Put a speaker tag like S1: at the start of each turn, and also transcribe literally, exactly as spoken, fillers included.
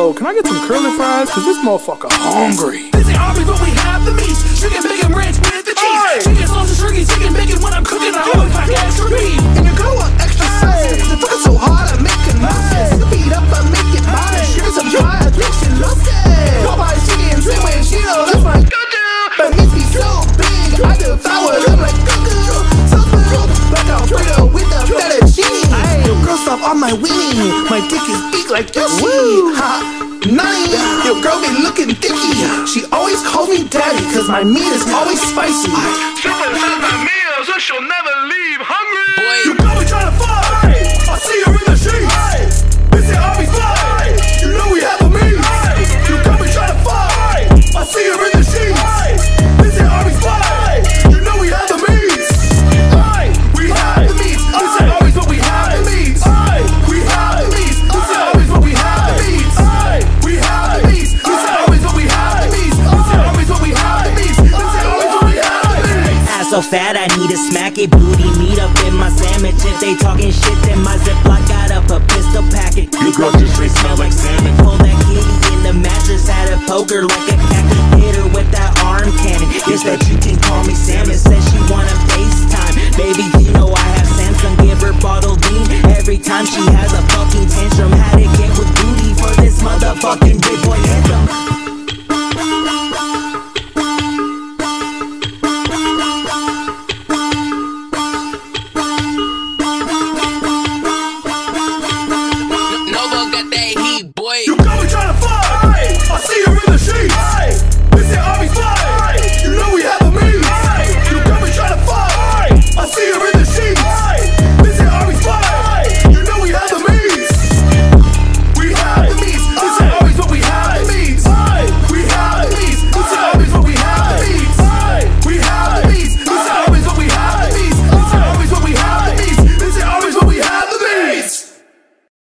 S1: Yo, can I get some curly fries? Cause this motherfucker hungry.
S2: This ain't always what we have to meet. Chicken, bacon, ranch with the cheese. Chicken, sausage, turkey, chicken, bacon. When I'm cooking, I always pack extra beef. And you go on extra sauce. The fuck is so hard, I make it nauseous. You beat up, I make it modest. Give me some dry, I think she loves it. Nobody's chicken, same way she knows that's my go-to. But meats be so big, I devour them like cuckoo. So smooth, like Alfredo with the fettuccine. Yo, girl, stop on my weenie. My dick is big like Yoshi. Ha. Nani, your girl be looking thicky. She always calls me daddy, cause my meat is always spicy. Triple says my meal, so she'll never leave hungry. Boy. You got me trying to fight, I see her in the sheets. This ain't always fight, you know we have a meet. You got me trying to fight, I see her in the sheets. This ain't always fight, you know we have a meet. We have the meat, this ain't always what we have the meat. We have the meat, this ain't always what we have the meat. We have the meat. This is always what we have the meat. This is always what we have the meat. This is always what we have the meat.
S3: Ass so fat I need to smack it. Booty meat up in my sandwich. If they talking shit, then my Ziploc got up a pistol packet.
S4: Your girl just straight smell like salmon.
S3: Pull that kitty in the mattress. Had a poker like a cactus. Hit her with that arm cannon. Guess that you can call me Salmon. Says she wanna FaceTime. Baby, you know I have Samsung. Give her bottled bean every time she has a fucking tantrum. Had to get with booty for this motherfucker.